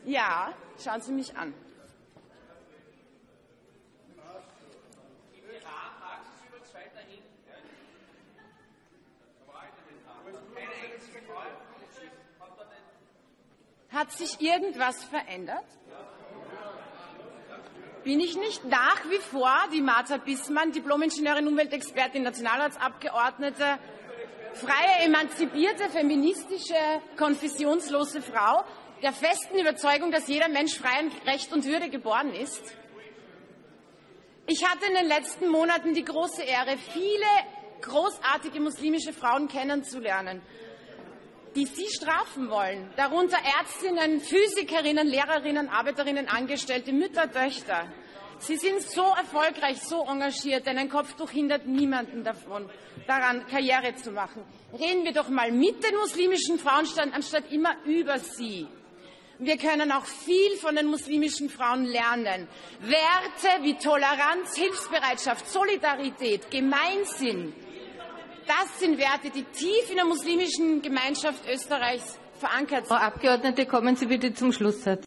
Ja, schauen Sie mich an. Hat sich irgendwas verändert? Bin ich nicht nach wie vor die Martha Bissmann, Diplom-Ingenieurin, Umweltexpertin, Nationalratsabgeordnete, freie, emanzipierte, feministische, konfessionslose Frau, der festen Überzeugung, dass jeder Mensch frei in Recht und Würde geboren ist? Ich hatte in den letzten Monaten die große Ehre, viele großartige muslimische Frauen kennenzulernen, die Sie strafen wollen, darunter Ärztinnen, Physikerinnen, Lehrerinnen, Arbeiterinnen, Angestellte, Mütter, Töchter. Sie sind so erfolgreich, so engagiert, denn ein Kopftuch hindert niemanden daran, Karriere zu machen. Reden wir doch mal mit den muslimischen Frauen, anstatt immer über sie. Wir können auch viel von den muslimischen Frauen lernen. Werte wie Toleranz, Hilfsbereitschaft, Solidarität, Gemeinsinn. Das sind Werte, die tief in der muslimischen Gemeinschaft Österreichs verankert sind. Frau Abgeordnete, kommen Sie bitte zum Schlusssatz.